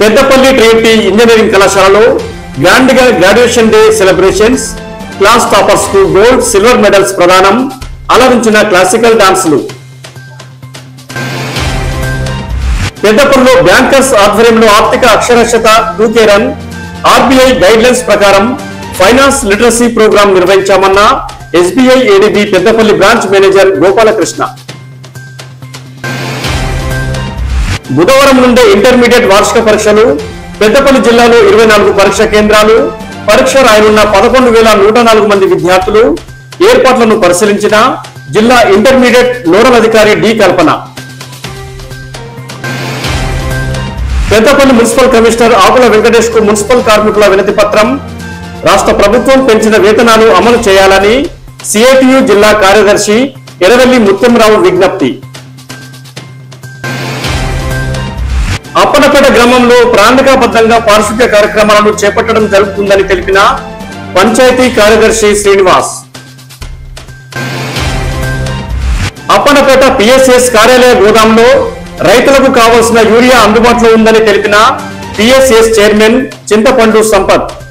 Peddapalli Trinity engineering కళాశాలలో గ్రాండ్గా graduation day celebrations, class toppers కు గోల్డ్, సిల్వర్ మెడల్స్ ప్రదానం, అలరించిన క్లాసికల్ డాన్సులు. పెద్దపల్లిలో బ్యాంకర్స్ ఆధ్వర్యంలో ఆర్థిక అక్షరాస్యత 2K run, RBI guidelines ప్రకారం ఫైనాన్స్ లిటరసీ ప్రోగ్రాం నిర్వహించామన్న SBI ADB Peddapalli branch manager Gopalakrishna. బుధవారం నుండే ఇంటర్మీడియట్ వార్షిక పరీక్షలు. పెద్దపల్లి జిల్లాలో 24 పరీక్ష కేంద్రాలు. పరీక్ష రాయనున్న 11,104 మంది విద్యార్థులు. ఏర్పాట్లను పరిశీలించిన జిల్లా ఇంటర్మీడియట్ నోడల్ అధికారి D Kalpana. Peddapalli municipal commissioner Akula Venkatesh కు మున్సిపల్ కార్మికుల వినతి పత్రం. రాష్ట్ర ప్రభుత్వం పెంచిన వేతనాలు అమలు చేయాలని సిఐటియు జిల్లా కార్యదర్శి ఎర్రవెల్లి ముత్యంరావు విజ్ఞప్తి. అప్పనపేట గ్రామంలో ప్రణాళికాబద్ధంగా పారిశుద్ధ్య కార్యక్రమాలను చేపట్టడం జరుగుతుందని తెలిపిన పంచాయతీ కార్యదర్శి శ్రీనివాస్. అప్పనపేట పిఎస్ఎస్ కార్యాలయ గోదాంలో రైతులకు కావలసిన యూరియా అందుబాటులో ఉందని తెలిపిన పిఎస్ఎస్ చైర్మన్ చింతపండు సంపత్.